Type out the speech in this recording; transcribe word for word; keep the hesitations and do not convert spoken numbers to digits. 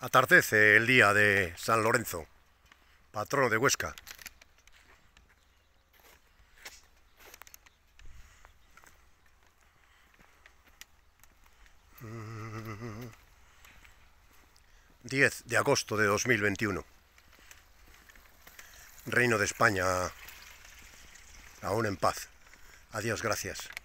Atardece el día de San Lorenzo, patrono de Huesca. diez de agosto de dos mil veintiuno. Reino de España aún en paz. Adiós, gracias.